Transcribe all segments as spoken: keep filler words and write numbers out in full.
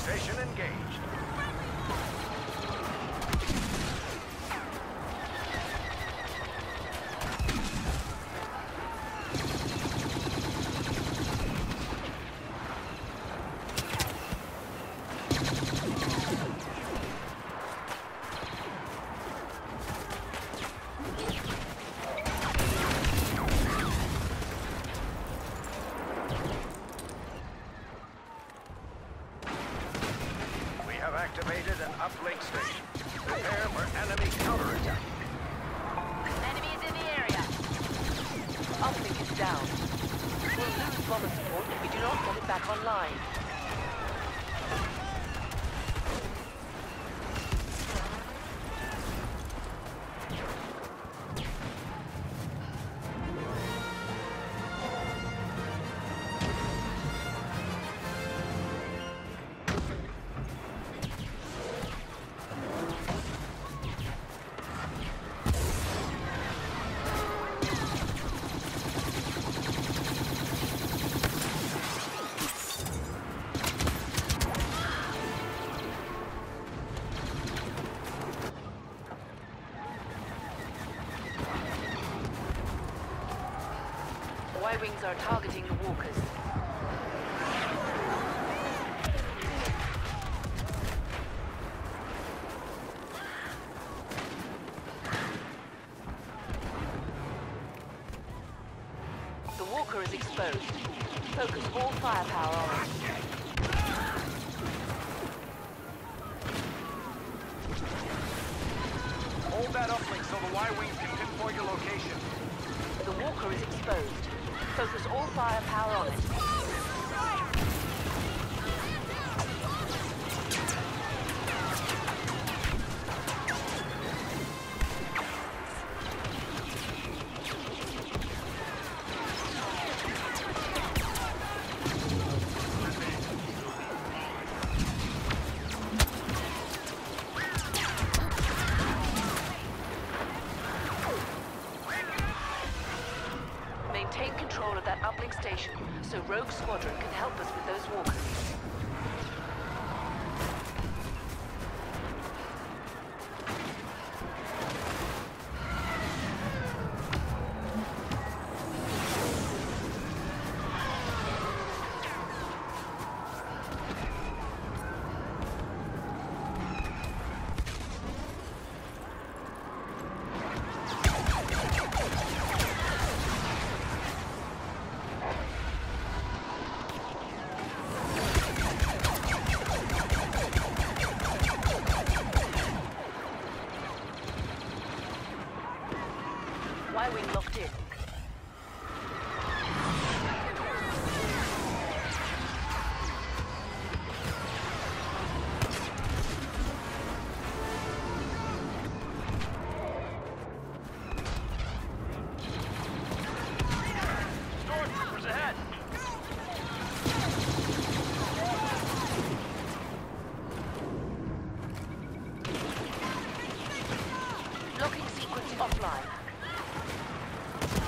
station engaged. Activated an uplink station. Prepare for enemy counterattack. Enemy is in the area. Uplink is down. We'll lose bomber support if we do not get it back online. Y-wings are targeting the walkers. The walker is exposed. Focus all firepower on it. Hold that uplink so the Y-wings can pinpoint your location. The walker is exposed. Focus all firepower on it. Maintain control of that uplink station so Rogue Squadron can help us with those walkers. Y-wing locked in. Stormtroopers ahead! Locking sequence offline.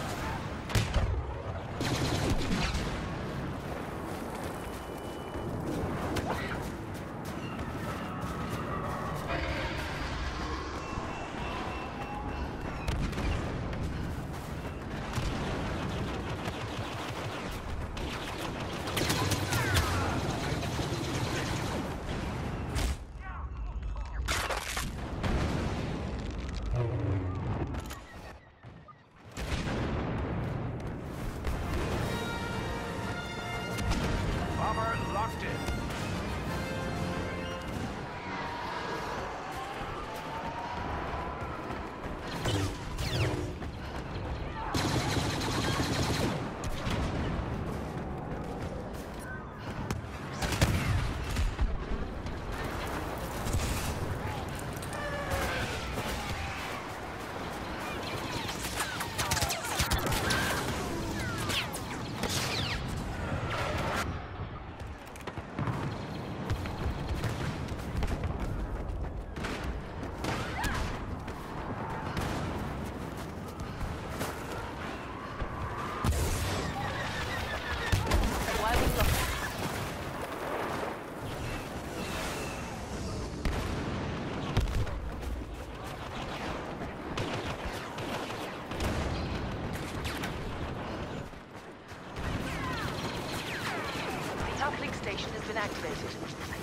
activated.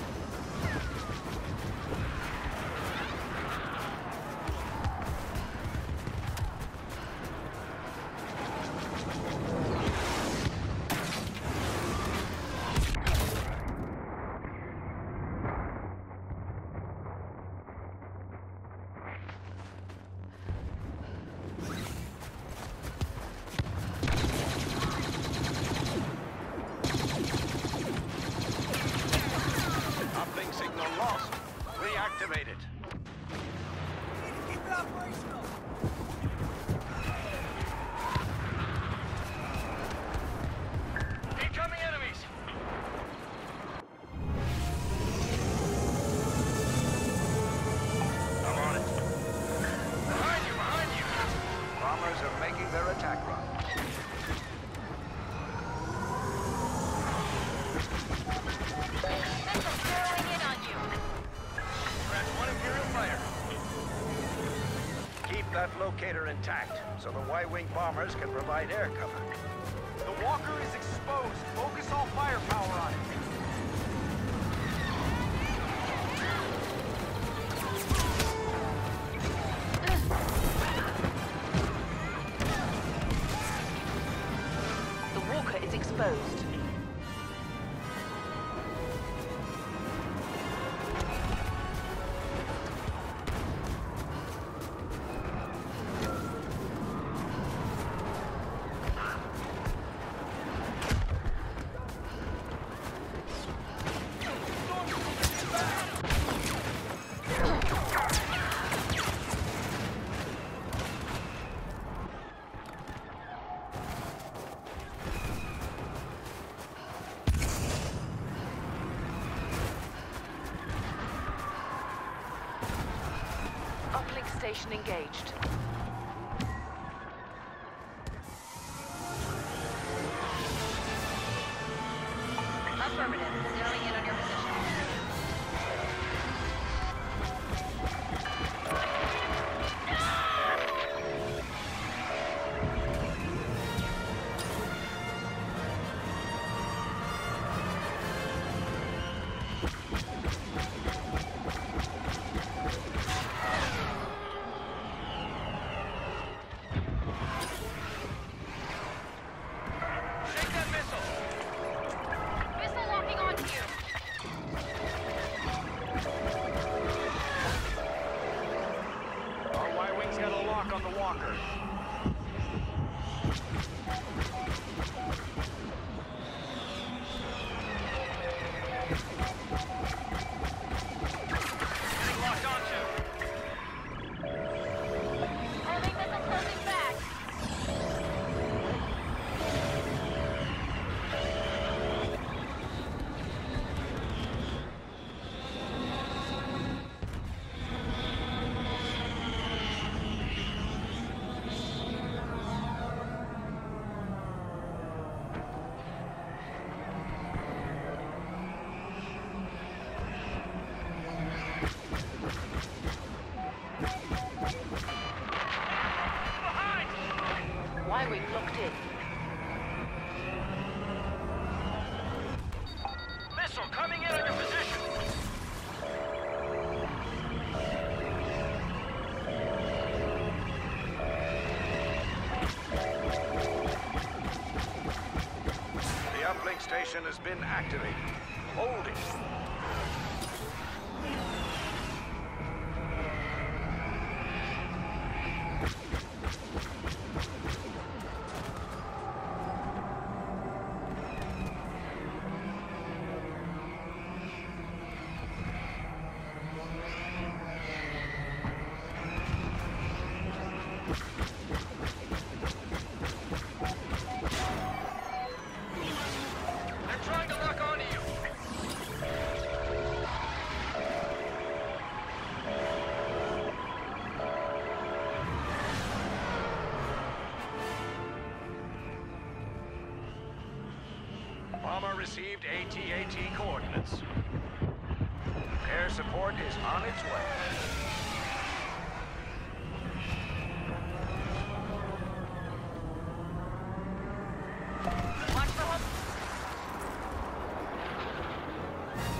Uplink signal lost. Reactivate it. Keep it operational. Incoming enemies! I'm on it. Behind you, behind you! Bombers are making their attack run. Missile zeroing in on you. That's one Imperial fighter. Keep that locator intact, so the Y-wing bombers can provide air cover. The walker is exposed. Focus all firepower on it. The walker is exposed. Uplink station engaged. Affirmative. Zeroing in on your position. Take that missile! Missile locking onto you. Our Y-wings got a lock on the walker. Getting locked onto. Enemy missile closing back. Behind! Y-wing locked in. Missile coming in on your position! The uplink station has been activated. Hold it. They're trying to lock onto you. Bomber received A T A T coordinates. Air support is on its way. Watch for him.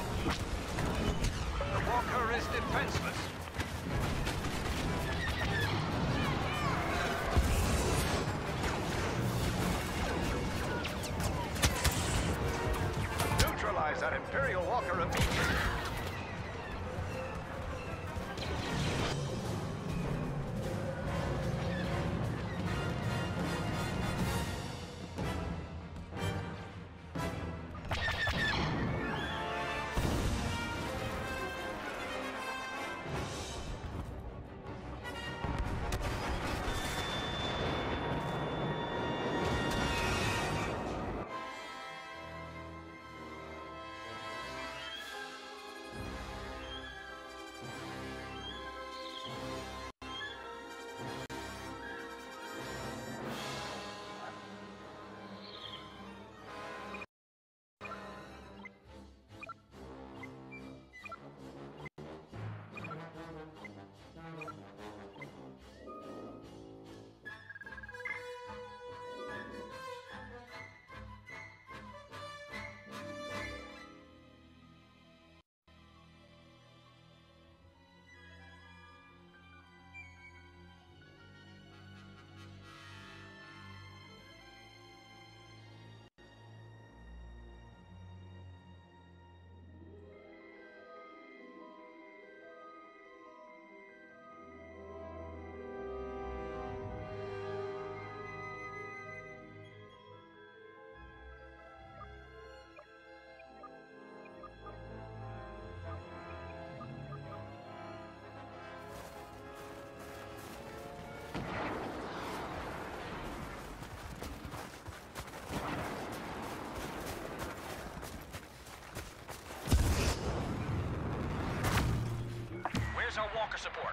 for support.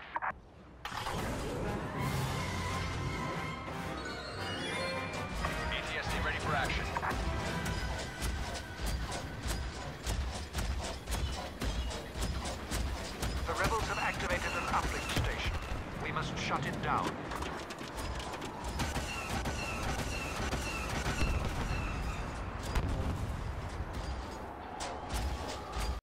A T S D ready for action. The rebels have activated an uplink station. We must shut it down.